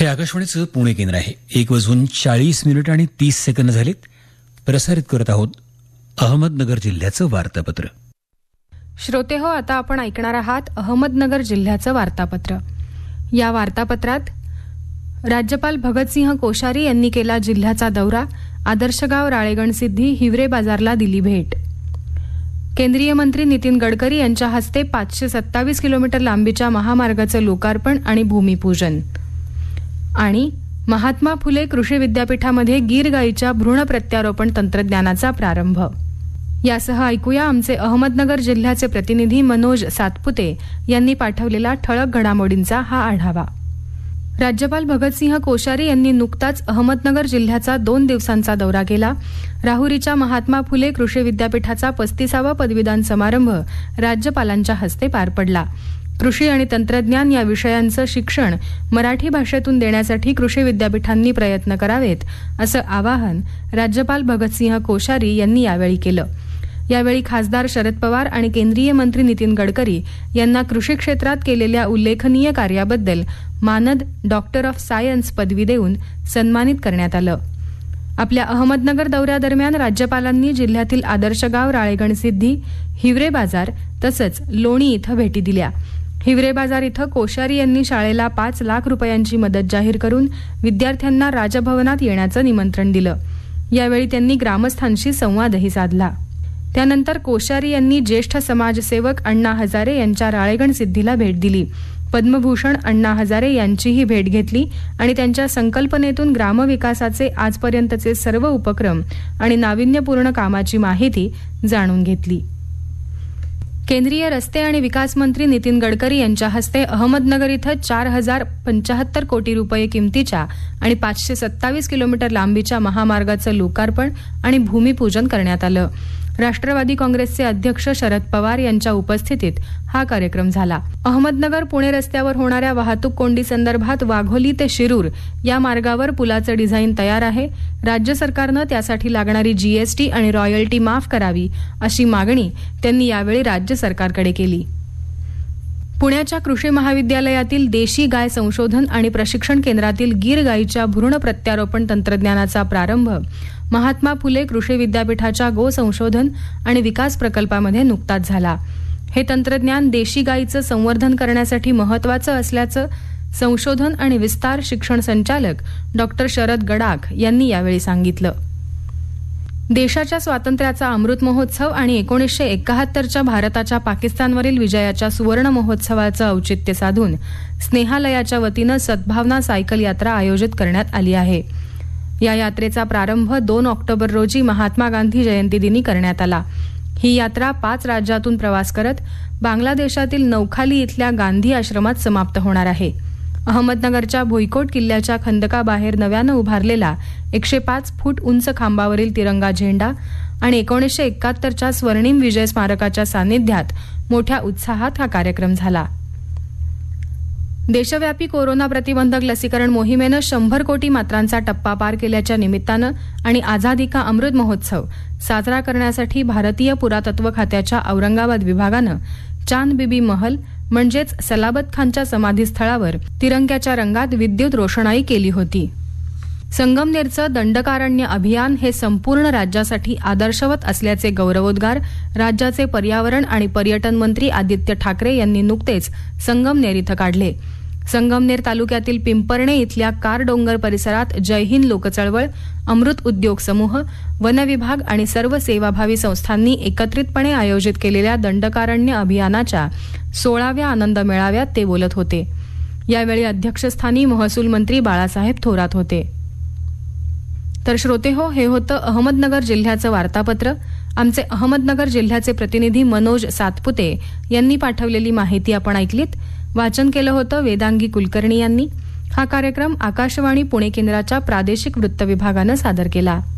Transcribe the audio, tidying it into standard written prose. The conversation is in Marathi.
हे आकाशवाणीचं पुणे केंद्र आहे. 1:40 आणि 30 सेकंद झालेत. प्रसारित करत आहोत अहमदनगर जिल्ह्याचं वार्तापत्र. श्रोते हो, आता आपण ऐकणार आहात अहमदनगर जिल्ह्याचं वार्तापत्र. या वार्तापत्रात राज्यपाल भगतसिंह कोश्यारी यांनी केला जिल्ह्याचा दौरा. आदर्शगाव राळेगणसिद्धी हिवरे बाजारला दिली भेट. केंद्रीय मंत्री नितीन गडकरी यांच्या हस्ते 527 किलोमीटर लांबीच्या महामार्गाचं लोकार्पण आणि भूमिपूजन. आणि महात्मा फुले कृषी विद्यापीठामध्ये गीर गाईच्या भ्रूण प्रत्यारोपण तंत्रज्ञानाचा प्रारंभ. यासह ऐकूया आमचे अहमदनगर जिल्ह्याचे प्रतिनिधी मनोज सातपुते यांनी पाठवलेला ठळक घडामोडींचा हा आढावा. राज्यपाल भगतसिंह कोश्यारी यांनी नुकताच अहमदनगर जिल्ह्याचा 2 दिवसांचा दौरा केला. राहुरीच्या महात्मा फुले कृषी विद्यापीठाचा 35वा पदवीदान समारंभ राज्यपालांच्या हस्ते पार पडला. कृषी आणि तंत्रज्ञान या विषयांचं शिक्षण मराठी भाषेतून देण्यासाठी कृषी विद्यापीठांनी प्रयत्न करावेत, असं आवाहन राज्यपाल भगतसिंह कोश्यारी यांनी यावेळी केलं. यावेळी खासदार शरद पवार आणि केंद्रीय मंत्री नितीन गडकरी यांना कृषी क्षेत्रात केलेल्या उल्लेखनीय कार्याबद्दल मानद डॉक्टर ऑफ सायन्स पदवी देऊन सन्मानित करण्यात आलं. आपल्या अहमदनगर दौऱ्यादरम्यान राज्यपालांनी जिल्ह्यातील आदर्शगाव राळेगणसिद्धी, हिवरे बाजार तसंच लोणी इथं भेटी दिल्या. हिवरे बाजार इथं कोश्यारी यांनी शाळेला 5 लाख रुपयांची मदत जाहीर करून विद्यार्थ्यांना राजभवनात येण्याचं निमंत्रण दिलं. यावेळी त्यांनी ग्रामस्थांशी संवादही साधला. त्यानंतर कोश्यारी यांनी ज्येष्ठ समाजसेवक अण्णा हजारे यांच्या राळेगणसिद्धीला भेट दिली. पद्मभूषण अण्णा हजारे यांचीही भेट घेतली आणि त्यांच्या संकल्पनेतून ग्रामविकासाचे आजपर्यंतचे सर्व उपक्रम आणि नाविन्यपूर्ण कामाची माहिती जाणून घेतली. केंद्रीय रस्ते आणि विकास मंत्री नितीन गडकरी यांच्या हस्ते अहमदनगर इथं 4075 कोटी रुपये किमतीच्या आणि 527 किलोमीटर लांबीच्या महामार्गाचं लोकार्पण आणि भूमिपूजन करण्यात आलं. राष्ट्रवादी काँग्रेसचे अध्यक्ष शरद पवार यांच्या उपस्थितीत हा कार्यक्रम झाला. अहमदनगर पुणे रस्त्यावर होणाऱ्या वाहतूक कोंडी संदर्भात वाघोली ते शिरूर या मार्गावर पुलाचं डिझाईन तयार आहे. राज्य सरकारनं त्यासाठी लागणारी जीएसटी आणि रॉयल्टी माफ करावी, अशी मागणी त्यांनी यावेळी राज्य सरकारकडे केली. पुण्याच्या कृषी महाविद्यालयातील देशी गाय संशोधन आणि प्रशिक्षण केंद्रातील गीर गाईच्या भ्रूण प्रत्यारोपण तंत्रज्ञानाचा प्रारंभ महात्मा फुले कृषी विद्यापीठाच्या गो संशोधन आणि विकास प्रकल्पामध्ये नुकताच झाला. हे तंत्रज्ञान देशी गाईचं संवर्धन करण्यासाठी महत्वाचं असल्याचं संशोधन आणि विस्तार शिक्षण संचालक डॉक्टर शरद गडाख यांनी यावेळी सांगितलं. देशाच्या स्वातंत्र्याचा अमृत महोत्सव आणि 1971च्या भारताच्या पाकिस्तानवरील विजयाच्या सुवर्ण महोत्सवाचं औचित्य साधून स्नेहालयाच्या वतीनं सद्भावना सायकल यात्रा आयोजित करण्यात आली आहे. या यात्रेचा प्रारंभ 2 ऑक्टोबर रोजी महात्मा गांधी जयंती दिनी करण्यात आला. ही यात्रा 5 राज्यातून प्रवास करत बांगलादेशातील नौखाली इथल्या गांधी आश्रमात समाप्त होणार आहे. अहमदनगरच्या भुईकोट किल्ल्याच्या खंदकाबाहेर नव्यानं उभारलेला 105 फूट उंच खांबावरील तिरंगा झेंडा आणि 1971च्या स्वर्णिम विजय स्मारकाच्या सानिध्यात मोठ्या उत्साहात हा कार्यक्रम झाला. देशव्यापी कोरोना प्रतिबंधक लसीकरण मोहिमेनं 100 कोटी मात्रांचा टप्पा पार केल्याच्या निमित्तानं आणि आझादी का अमृत महोत्सव साजरा करण्यासाठी भारतीय पुरातत्व खात्याच्या औरंगाबाद विभागानं चांद बीबी महल म्हणजेच सलाबत खानच्या समाधीस्थळावर तिरंग्याच्या रंगात विद्युत रोषणाई केली होती. संगमनेरचं दंडकारण्य अभियान हे संपूर्ण राज्यासाठी आदर्शवत असल्याचे गौरवोद्गार राज्याचे पर्यावरण आणि पर्यटन मंत्री आदित्य ठाकरे यांनी नुकतेच संगमनेर इथं काढले. संगमनेर तालुक्यातील पिंपर्णे इथल्या कारडोंगर परिसरात जय हिंद लोकचळवळ, अमृत उद्योग समूह, वन विभाग आणि सर्व सेवाभावी संस्थांनी एकत्रितपणे आयोजित केलेल्या दंडकारण्य अभियानाच्या 16व्या आनंद मेळाव्यात ते बोलत होते. यावेळी अध्यक्षस्थानी महसूल मंत्री बाळासाहेब थोरात होते. तर श्रोते हो, हे होतं अहमदनगर जिल्ह्याचं वार्तापत्र. आमचे अहमदनगर जिल्ह्याचे प्रतिनिधी मनोज सातपुते यांनी पाठवलेली माहिती आपण ऐकलीत. वाचन केलं होतं वेदांगी कुलकर्णी यांनी. हा कार्यक्रम आकाशवाणी पुणे केंद्राच्या प्रादेशिक वृत्त विभागानं सादर केला.